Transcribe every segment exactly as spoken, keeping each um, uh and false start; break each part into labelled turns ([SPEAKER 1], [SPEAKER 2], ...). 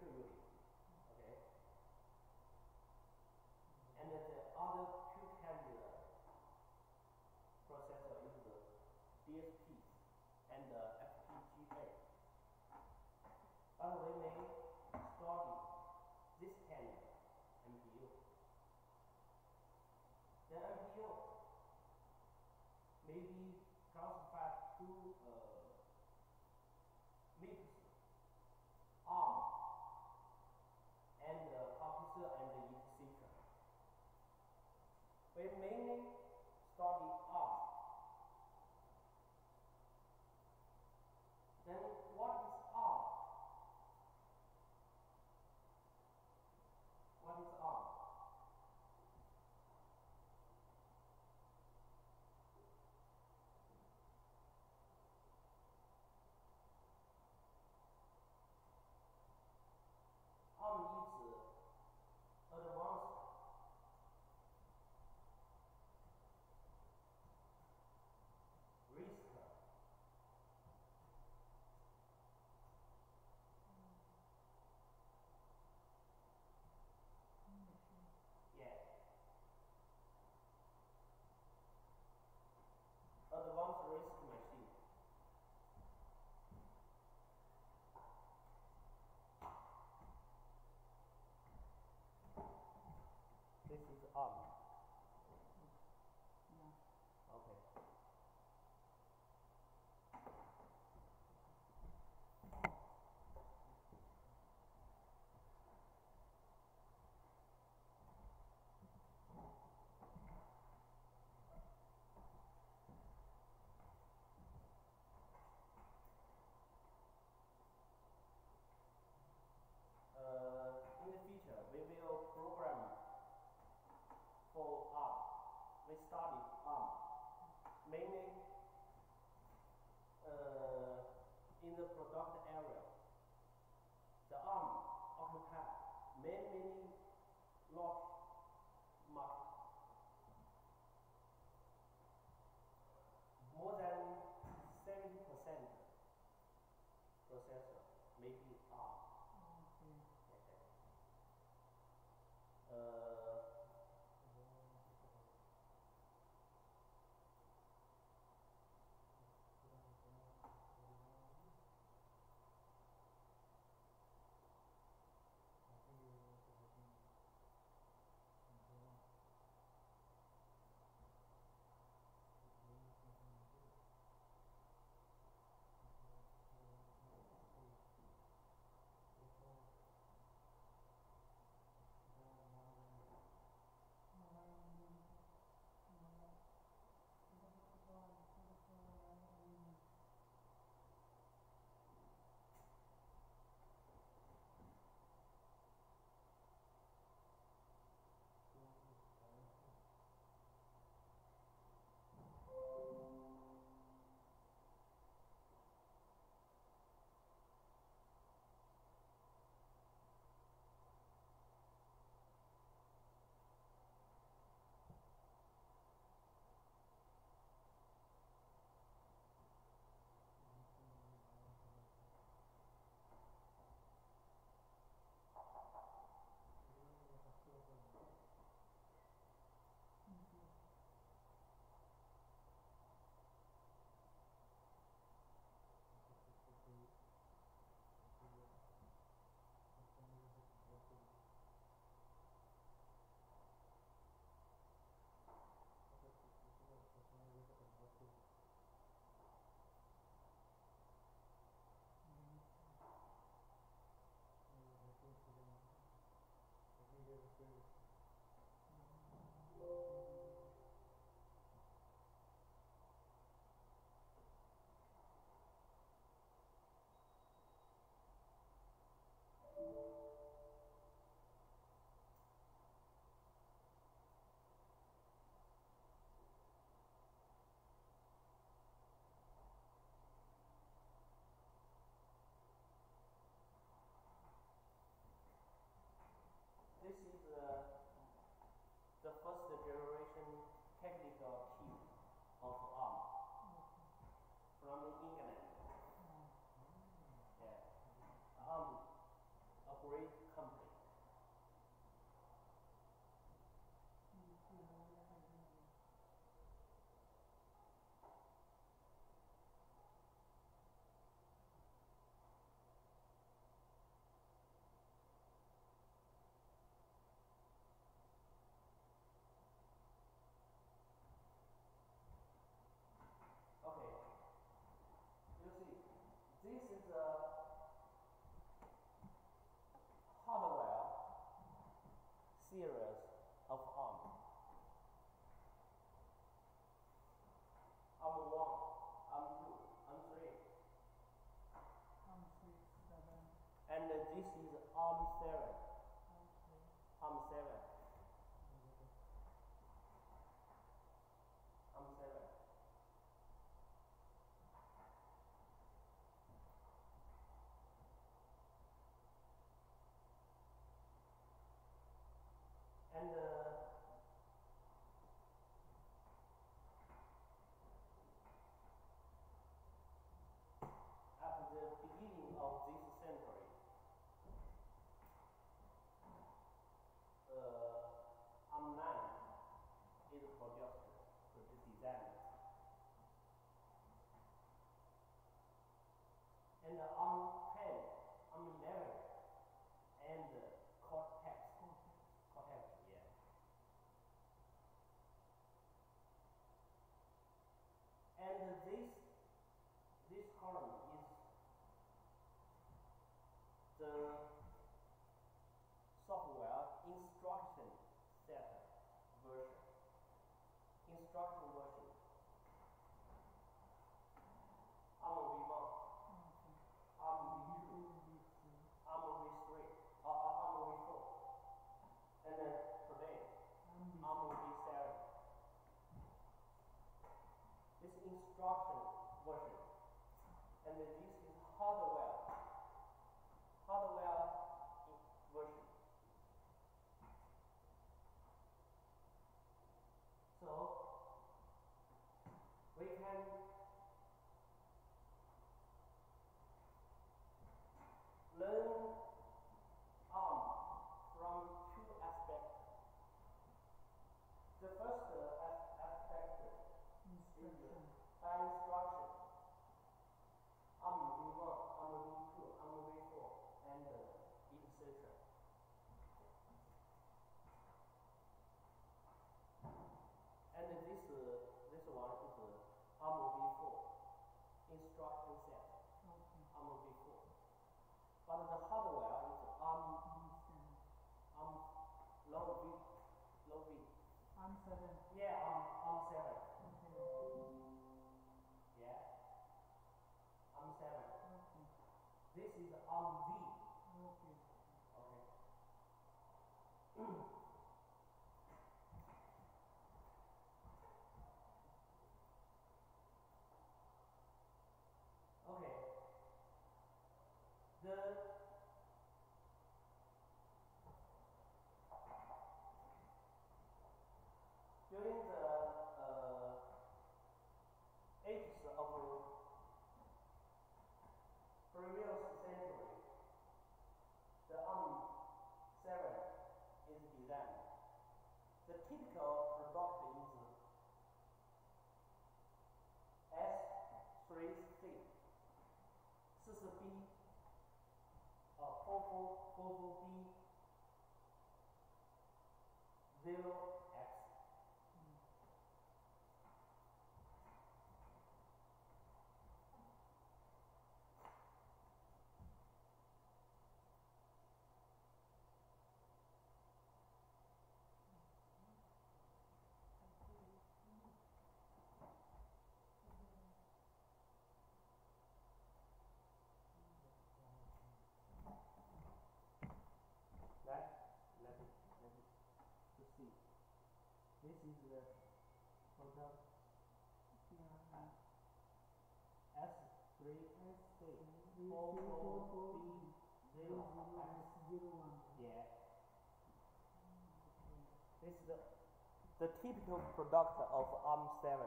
[SPEAKER 1] two units. Okay. And the other two carrier processor is the D S Ps and the F P G A. But we may study this carrier, M P U. The M P U may be classified to uh, mix ARM and uh, processor and the integration. We mainly study ARM. Then what is ARM? What is ARM? ARM is uh, advanced risk. Yeah. Advanced risk machine. This is ARM.
[SPEAKER 2] No.
[SPEAKER 1] Okay. Uh, in the future, we will program for ARM. We study ARM mainly uh, in the product area. The ARM occupies many, many large markets. More than seventy percent processor may be ARM.
[SPEAKER 2] Okay.
[SPEAKER 1] Uh, is a hardware series of ARM. ARM one, ARM two, ARM three.
[SPEAKER 2] ARM six, seven.
[SPEAKER 1] And uh, this is ARM seven.
[SPEAKER 2] Okay.
[SPEAKER 1] ARM seven. ARM seven. And uh, at the beginning of this century, uh, ARM nine is produced, produced designed. And uh, ARM ten, ARM eleven, and uh, Cortex. Cortex, yeah. And uh, this this column is the software instruction set version. Instruction version. ARM v one,
[SPEAKER 2] Okay.
[SPEAKER 1] ARM v two, ARM v three, uh, uh, ARM v four, and then today ARM v seven. This instruction version, and this is hardware hardware version. So we can learn ARM from two aspects. The first uh, as aspect
[SPEAKER 2] Instruction.
[SPEAKER 1] is by instruction. ARM v one, ARM v two, ARM v four, and uh, et cetera. And this uh, this one is uh, ARM v four instruction set.
[SPEAKER 2] Okay.
[SPEAKER 1] ARM v four. But the hardware is ARM ARM low V low V.
[SPEAKER 2] ARM seven.
[SPEAKER 1] Yeah, ARM ARM seven.
[SPEAKER 2] Okay.
[SPEAKER 1] Yeah. ARM seven.
[SPEAKER 2] Okay.
[SPEAKER 1] This is ARM V.
[SPEAKER 2] Okay.
[SPEAKER 1] Okay. Okay. The during the uh, ages of previous century, the ARM seven is designed. The typical product is S three C,四四 B, uh, four four B, zero X. Right? Let it, let it to see. This is the product
[SPEAKER 2] Yeah.
[SPEAKER 1] S three
[SPEAKER 2] S
[SPEAKER 1] C,
[SPEAKER 2] three
[SPEAKER 1] four four
[SPEAKER 2] four
[SPEAKER 1] B, zero X.
[SPEAKER 2] zero one.
[SPEAKER 1] Yeah. This is the, the typical product of ARM seven.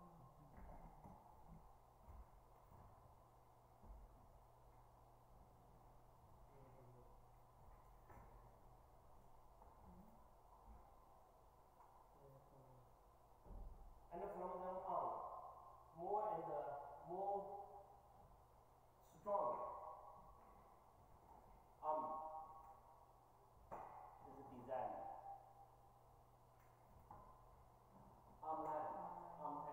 [SPEAKER 1] And from then on, more and uh, more strong ARM is designed. ARM nine, ARM ten.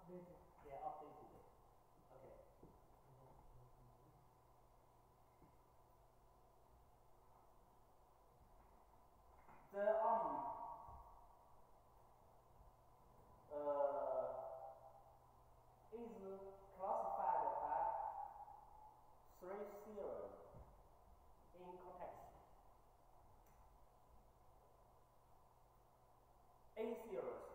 [SPEAKER 2] updated.
[SPEAKER 1] Yeah, updated. Okay. The ARM uh, is classified by three theories in context. A series,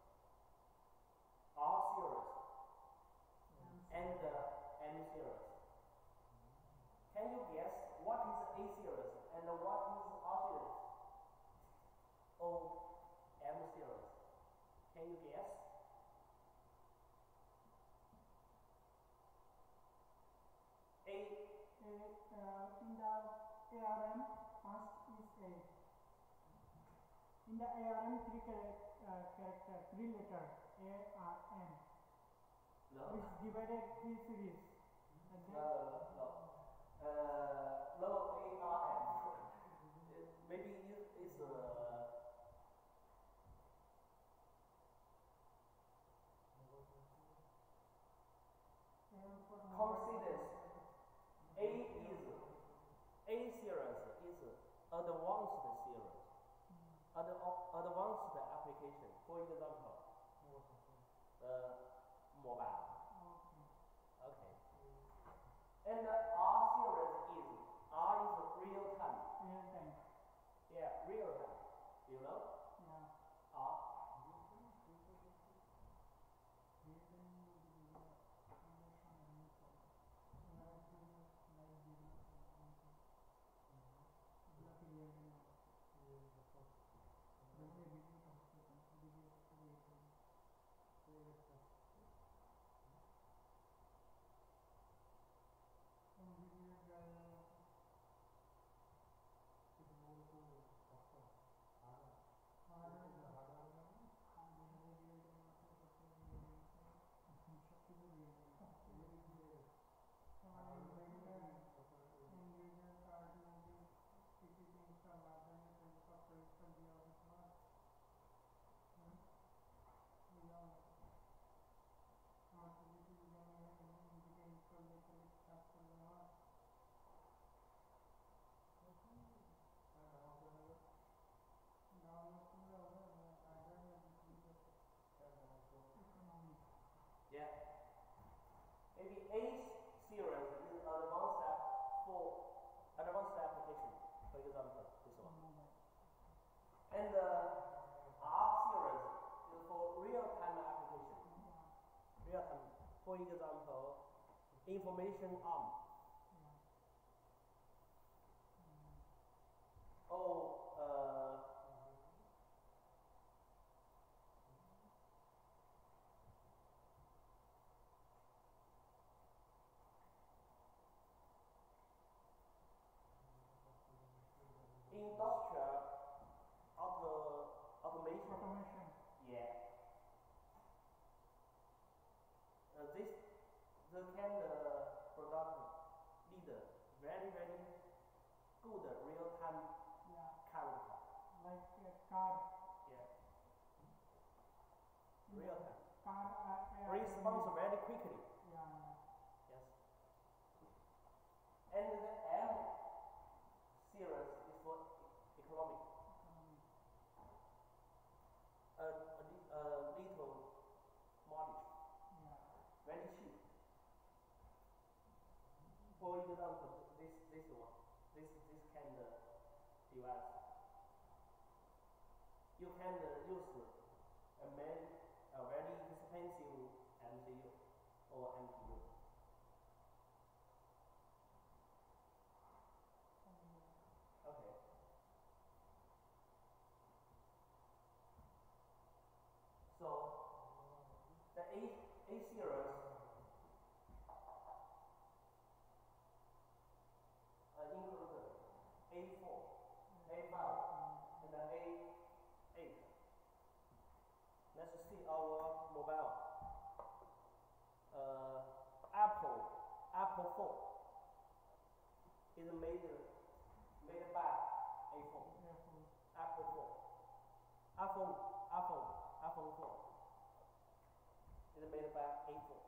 [SPEAKER 1] R series, and uh, M series. Can you guess what is A series and what is R series? Or M series? Can you guess? A.
[SPEAKER 2] A, uh, in the A R M, first is A. In the A R M, three char- uh, character, three letter A R M,
[SPEAKER 1] No.
[SPEAKER 2] which divided three series. And
[SPEAKER 1] No,
[SPEAKER 2] then
[SPEAKER 1] no, no. Uh, no, A R M. Maybe it is uh,
[SPEAKER 2] M for
[SPEAKER 1] coincidence. A is A series is advanced series, Ad, advanced application. For example, uh, mobile.
[SPEAKER 2] Okay.
[SPEAKER 1] Okay. And R series is R is real time.
[SPEAKER 2] Real time.
[SPEAKER 1] Yeah, real time. You know
[SPEAKER 2] Yeah.
[SPEAKER 1] R.
[SPEAKER 2] Real time will be the relation and new problem. Whereas business like business and something. Block real time. Business business application. Business real time. Some business uh,
[SPEAKER 1] Yeah. Maybe A series is advanced app for advanced application. For example, this one. And uh, R series is for real-time application. Real-time. For example, information arm. Oh, uh, industrial auto automation.
[SPEAKER 2] automation.
[SPEAKER 1] Yeah. Uh, this the can uh, product leader very very good real-time
[SPEAKER 2] Yeah.
[SPEAKER 1] character.
[SPEAKER 2] Like a car.
[SPEAKER 1] Yeah. Real-time.
[SPEAKER 2] Car. Uh, uh,
[SPEAKER 1] Response very quickly.
[SPEAKER 2] Yeah.
[SPEAKER 1] Yes. And the M series is for e- economic.
[SPEAKER 2] Um,
[SPEAKER 1] A, a, li- a little modest,
[SPEAKER 2] yeah.
[SPEAKER 1] very cheap. For example, this this one, this this kind of device, you can uh, use a very a very expensive M C U or M P U. Okay. So the A A series uh, include A four, A five, and the A eight. Let's see our mobile. Uh, Apple Apple phone is made made by A four.
[SPEAKER 2] Therefore,
[SPEAKER 1] Apple phone. iPhone iPhone iPhone phone is made by A four.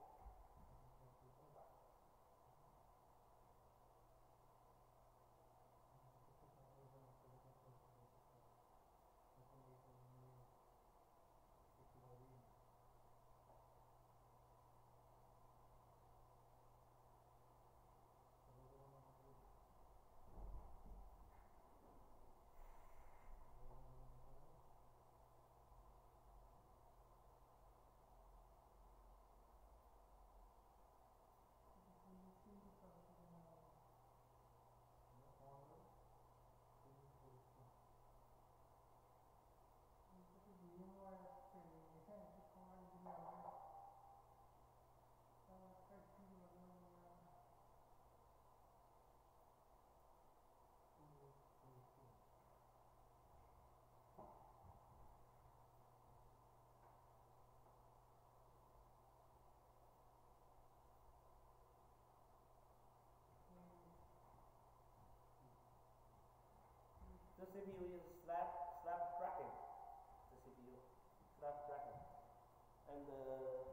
[SPEAKER 1] The C P U is slab Snapdragon. The C P U Snapdragon, and uh,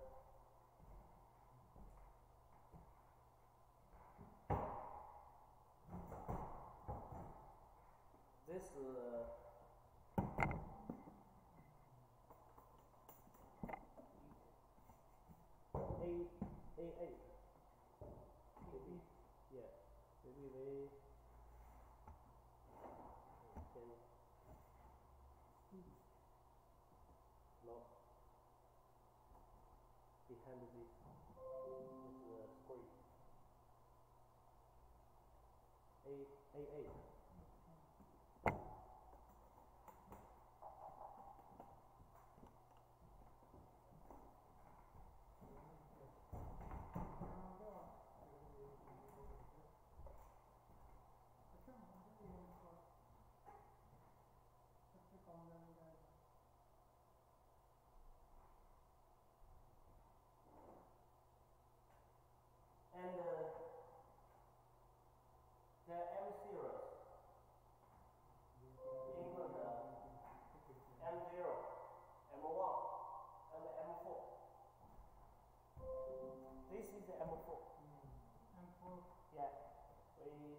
[SPEAKER 1] this uh, A A eight. Maybe, yeah, maybe they can no behind this this uh, screen. A A eight. And uh, the M series include uh, M zero, M one, and M four. This is the M four.
[SPEAKER 2] M four.
[SPEAKER 1] Yeah, we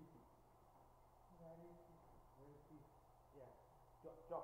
[SPEAKER 2] Very cheap.
[SPEAKER 1] very cheap. Yeah, drop drop.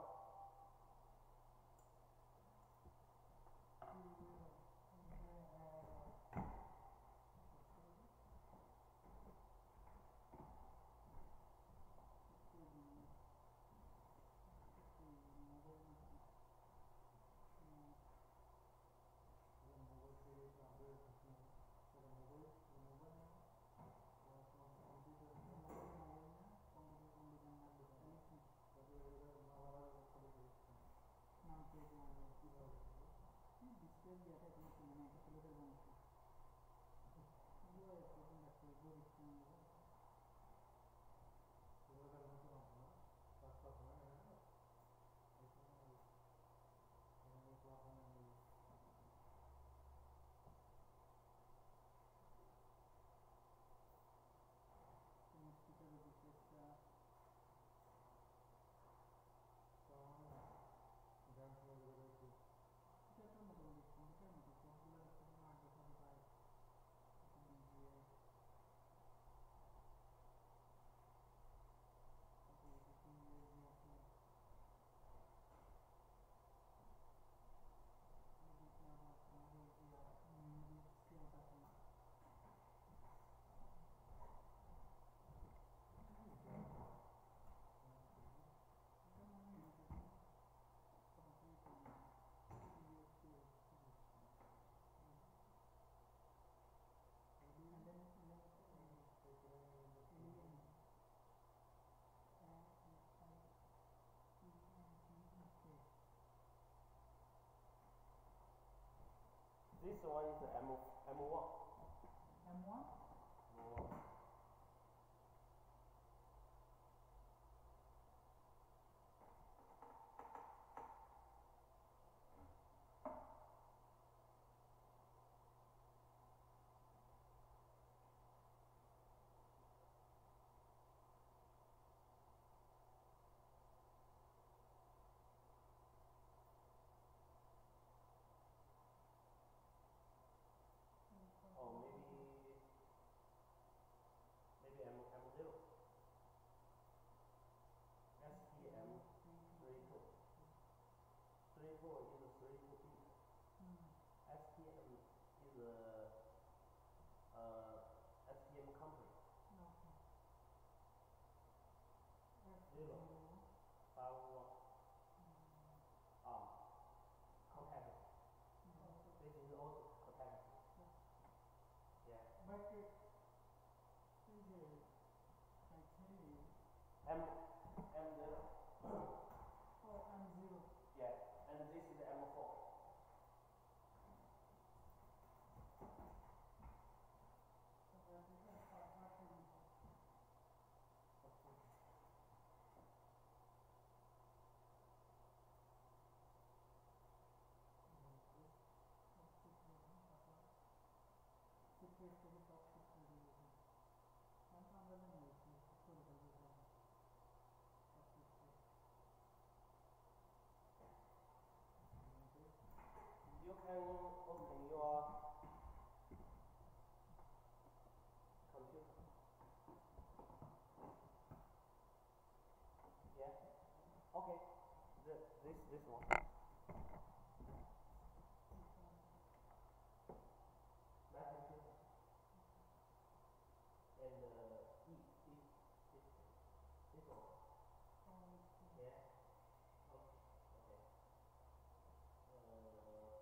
[SPEAKER 1] This one is the M M one.
[SPEAKER 2] M one?
[SPEAKER 1] M one. four is a three-bit.
[SPEAKER 2] Mm.
[SPEAKER 1] S T M is a uh, S T M company.
[SPEAKER 2] Okay. F
[SPEAKER 1] Zero.
[SPEAKER 2] zero.
[SPEAKER 1] Five one.
[SPEAKER 2] Mm.
[SPEAKER 1] Ah, compatible.
[SPEAKER 2] Mm.
[SPEAKER 1] This is also compatible.
[SPEAKER 2] Yes.
[SPEAKER 1] Yeah.
[SPEAKER 2] But uh, is a, I tell you,
[SPEAKER 1] M M zero.
[SPEAKER 2] oh, M zero.
[SPEAKER 1] Yeah, and this is M four.
[SPEAKER 2] So that is F R R twenty-four. Top secret, huh? Papa. Secret to the top secret relation. I'm under the news. Historical reason. Top secret.
[SPEAKER 1] You can open your computer. Yeah. Okay. The, this this one. My computer. And uh, E this this this one.
[SPEAKER 2] Oh, it's uh,
[SPEAKER 1] Yeah. Okay. Okay. Uh.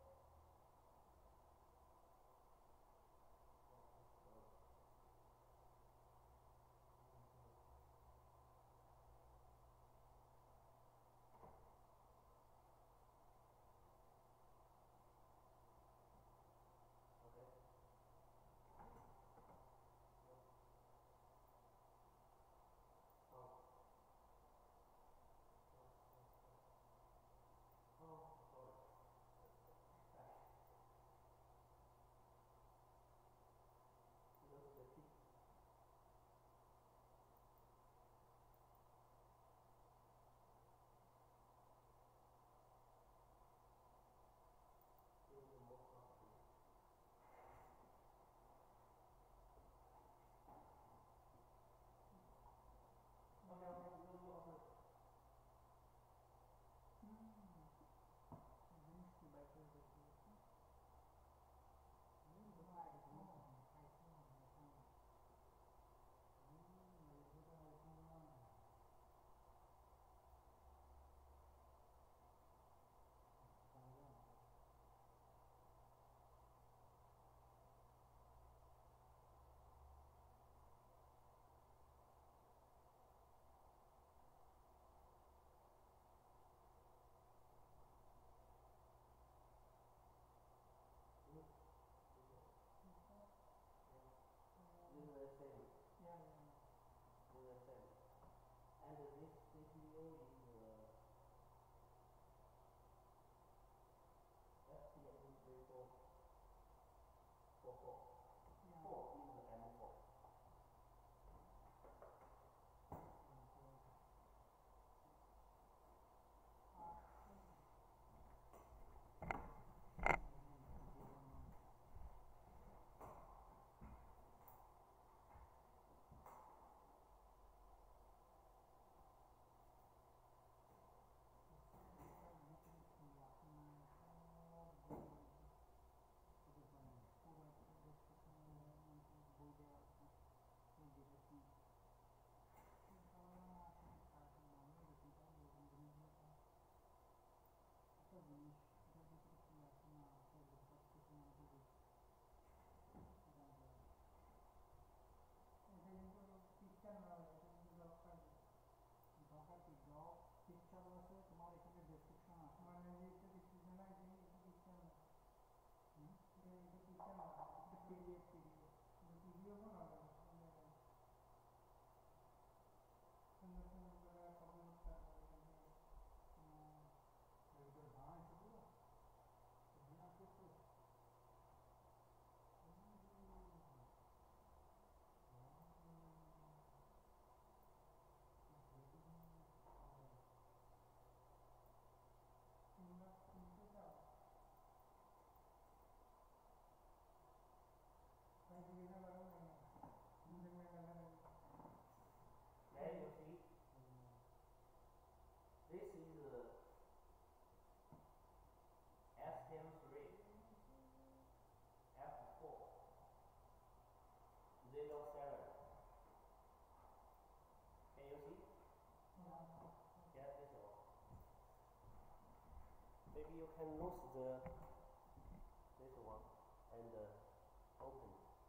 [SPEAKER 1] maybe you can lose the this one and uh, open.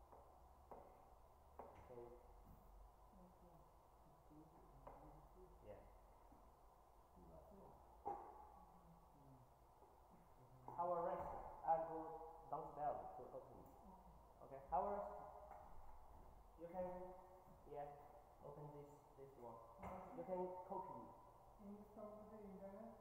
[SPEAKER 1] Okay. Yeah. Our rest, I go downstairs to open. Okay. Our you can yeah open this this one. You can copy.
[SPEAKER 2] Install the internet.